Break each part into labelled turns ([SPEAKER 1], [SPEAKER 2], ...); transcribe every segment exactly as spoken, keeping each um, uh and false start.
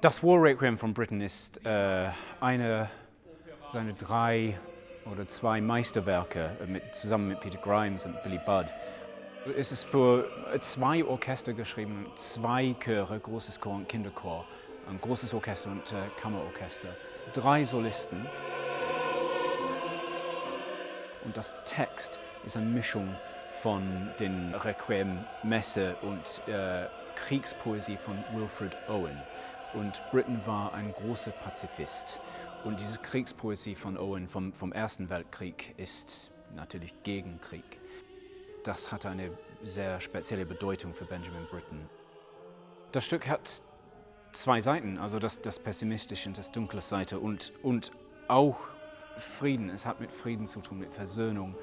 [SPEAKER 1] Das War Requiem von Britten ist äh, eine seiner drei oder zwei Meisterwerke mit, zusammen mit Peter Grimes und Billy Budd. Es ist für zwei Orchester geschrieben, zwei Chöre, großes Chor und Kinderchor, ein großes Orchester und äh, Kammerorchester, drei Solisten. Und das Text ist eine Mischung von den Requiem, Messe und äh, Kriegspoesie von Wilfred Owen. Und Britten war ein großer Pazifist. Und diese Kriegspoesie von Owen vom, vom Ersten Weltkrieg ist natürlich gegen Krieg. Das hat eine sehr spezielle Bedeutung für Benjamin Britten. Das Stück hat zwei Seiten, also das, das pessimistische und das dunkle Seite und, und auch Frieden. Es hat mit Frieden zu tun, mit Versöhnung.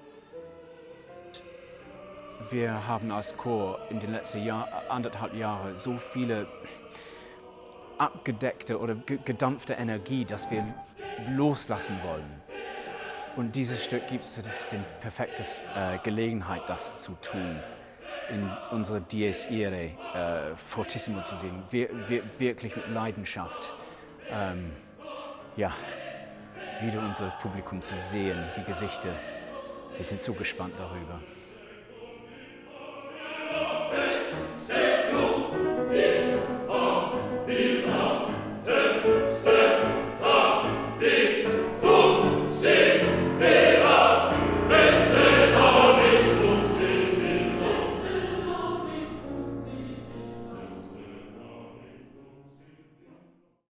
[SPEAKER 1] Wir haben als Chor in den letzten Jahr, anderthalb Jahren so viele abgedeckte oder gedampfte Energie, dass wir loslassen wollen. Und dieses Stück gibt es die perfekte äh, Gelegenheit, das zu tun, in unserer Dies Irae äh, fortissimo zu singen, wir, wir, wirklich mit Leidenschaft, ähm, ja, wieder unser Publikum zu sehen, die Gesichter. Wir sind so gespannt darüber.
[SPEAKER 2] Seclum in